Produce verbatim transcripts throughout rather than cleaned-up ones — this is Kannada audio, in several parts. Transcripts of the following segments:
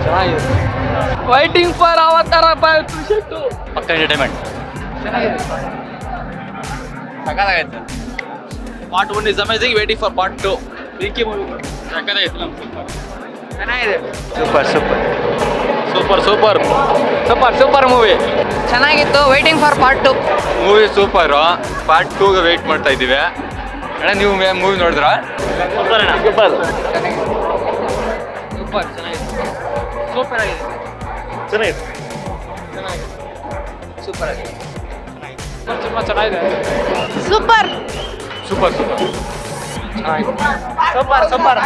ಚೆನ್ನಾಗಿದೆ. ವೈಟಿಂಗ್ ಫಾರ್ ಅವತಾರ ಬೈ ಶೆಟ್ಟು. ಪಕ್ಕ ಎಂಟರ್ಟೈನ್ಮೆಂಟ್. ಚೆನ್ನಾಗಿದೆ. ಸಕ್ಕತ್ತಾಗೈತೆ. Part one is amazing, waiting for part two. Vicky movie ಸಕ್ಕತ್ತಾಗೈತೆ. ಚೆನ್ನಾಗಿದೆ. Super super super super super super movie ಚೆನ್ನಾಗಿತ್ತು. Waiting for part two. Movie super. Part ಟೂಗೆ ವೆಯ್ಟ್ ಮಾಡ್ತಾ ಇದ್ದೀವಿ. ಅಣ್ಣ ನೀವು ಮೂವಿ ನೋಡಿದ್ರಾ? ಸೂಪರ್ ಅಣ್ಣ. ಸೂಪರ್ ಚೆನ್ನಾಗಿದೆ. ಸೂಪರ್ ಚೆನ್ನಾಗಿದೆ. ಸೂಪರ್ ಆಗಿದೆ. ಚೆನ್ನಾಗಿದೆ. ಚೆನ್ನಾಗಿದೆ. ಸೂಪರ್ ಆಗಿದೆ. ತುಂಬ ಚೆನ್ನಾಗಿದೆ. ಸೂಪರ್ ಸೂಪರ್ ಸೂಪರ್ ಚೆನ್ನಾಗಿದೆ. ಸೂಪರ್ ಸೂಪರ್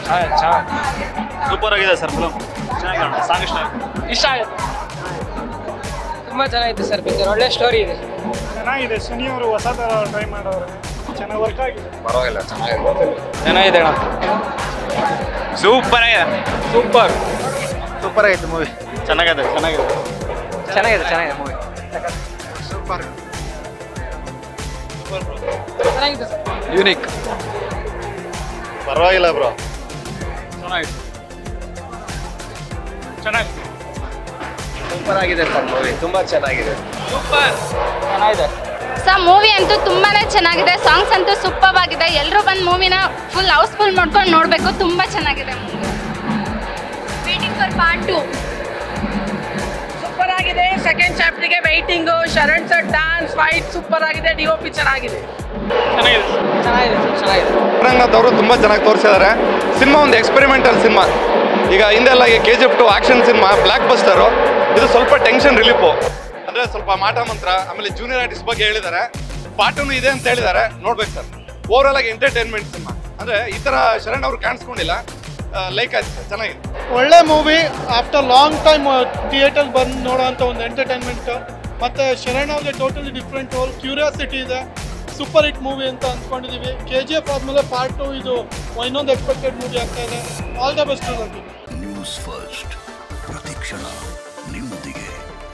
ಸೂಪರ್ ಆಗಿದೆ ಸರ್ ಫಿಲಮ್. ಚೆನ್ನಾಗಿದೆ. ಸಾಂಗ್ ಇಷ್ಟ ಆಯ್ತು. ಇಷ್ಟ ಆಗುತ್ತೆ. ತುಂಬ ಚೆನ್ನಾಗಿತ್ತು ಸರ್ ಪಿಕ್ಚರ್. ಒಳ್ಳೆ ಸ್ಟೋರಿ ಇದೆ. ಚೆನ್ನಾಗಿದೆ. ಶನಿ ಅವರು ಹೊಸ ಥರ ಟ್ರೈ ಮಾಡೋರು. ಚೆನ್ನಾಗಿ ವರ್ಕ್ ಆಗಿದೆ. ಪರವಾಗಿಲ್ಲ ಚೆನ್ನಾಗಿದೆ. ಚೆನ್ನಾಗಿದೆ ಅಣ್ಣ. ಸೂಪರ್ ಆಗಿದೆ. ಸೂಪರ್ ಸೂಪರ್ ಆಗೈತೆ ಮೂವಿ. ಚೆನ್ನಾಗಿದೆ ಚೆನ್ನಾಗಿದೆ ಚೆನ್ನಾಗಿದೆ ಚೆನ್ನಾಗಿದೆ ಮೂವಿ. ಸೂಪರ್ ಚೆನ್ನಾಗಿದೆ ಸರ್. ಯೂನಿಕ್. ಪರವಾಗಿಲ್ಲ ಬ್ರೋ. ಚೆನ್ನಾಗಿದೆ. ಚೆನ್ನಾಗಿದೆ. ಸೂಪರ್ ಆಗಿದೆ ಸರ್ ಮೂವಿ. ತುಂಬ ಚೆನ್ನಾಗಿದೆ. ಸೂಪರ್ ಚೆನ್ನಾಗಿದೆ. ಸರ್ ಮೂವಿ ಅಂತೂ ತುಂಬಾನೇ ಚೆನ್ನಾಗಿದೆ. ಸಾಂಗ್ಸ್ ಅಂತೂ ಸೂಪರ್ ಆಗಿದೆ. ಎಲ್ಲರೂ ಬಂದು ಮೂವಿನ ಫುಲ್ ಹೌಸ್ಫುಲ್ ಮಾಡ್ಕೊಂಡು ನೋಡಬೇಕು. ತುಂಬ ಚೆನ್ನಾಗಿದೆ movie. Waiting for part two. Super ಆಗಿದೆ. ಸೆಕೆಂಡ್ ಚಾಪ್ಟರ್ಗೆ waiting. Sharan sir dance fight super ಆಗಿದೆ. ಡಿ ಒ ಪಿ ಚೆನ್ನಾಗಿದೆ. ಚೆನ್ನಾಗಿದೆ ಚೆನ್ನಾಗಿದೆ ಚೆನ್ನಾಗಿದೆ. ರಂಗನಾಥ್ ತುಂಬ ಚೆನ್ನಾಗಿ ತೋರಿಸಿದ್ದಾರೆ. ಸಿನಿಮಾ ಒಂದು ಎಕ್ಸ್ಪೆರಿಮೆಂಟಲ್ ಸಿನಿಮಾ. ಈಗ ಹಿಂದೆಲ್ಲ K G F two action cinema blockbuster. ಇದು ಸ್ವಲ್ಪ ಟೆನ್ಷನ್ ರಿಲೀಫು. ಅಂದರೆ ಸ್ವಲ್ಪ ಮಾಟ ಮಂತ್ರ, ಆಮೇಲೆ ಜೂನಿಯರ್ ಆರ್ಟಿಸ್ಟ್ ಬಗ್ಗೆ ಹೇಳಿದ್ದಾರೆ. ಪಾರ್ಟೂ ಇದೆ ಅಂತ ಹೇಳಿದ್ದಾರೆ. ನೋಡ್ಬೇಕು ಸರ್. ಓವರಾಲ್ ಆಗಿ ಎಂಟರ್ಟೈನ್ಮೆಂಟ್ ಸಿನಿಮಾ. ಅಂದರೆ ಈ ಥರ ಶರಣ್ ಅವರು ಕಾಣಿಸ್ಕೊಂಡಿಲ್ಲ. ಲೈಕ್ ಆಯ್ತು ಸರ್. ಚೆನ್ನಾಗಿದೆ. ಒಳ್ಳೆ movie. After long time theatre ಬಂದು ನೋಡೋವಂಥ ಒಂದು ಎಂಟರ್ಟೈನ್ಮೆಂಟ್. ಮತ್ತು ಶರಣ್ ಅವ್ರಿಗೆ ಟೋಟಲಿ ಡಿಫ್ರೆಂಟ್ ರೋಲ್. ಕ್ಯೂರಿಯಾಸಿಟಿ ಇದೆ. ಸೂಪರ್ ಹಿಟ್ ಮೂವಿ ಅಂತ ಅಂದ್ಕೊಂಡಿದ್ದೀವಿ. ಕೆ ಜಿ ಎಫ್ ಆದಮೇಲೆ ಪಾರ್ಟ್ ಟು ಇದು ಇನ್ನೊಂದು ಎಕ್ಸ್ಪೆಕ್ಟೆಡ್ ಮೂವಿ ಆಗ್ತಾ ಇದೆ. All the best. News first ಪ್ರತಿಕ್ಷಣ ನಿಮ್ಮೊಂದಿಗೆ.